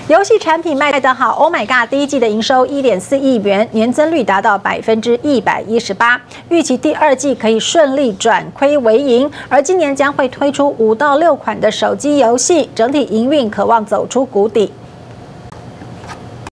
游戏产品卖得好 ，Oh my God！ 第一季的营收1.4亿元，年增率达到118%，预期第二季可以顺利转亏为盈。而今年将会推出5到6款的手机游戏，整体营运可望走出谷底。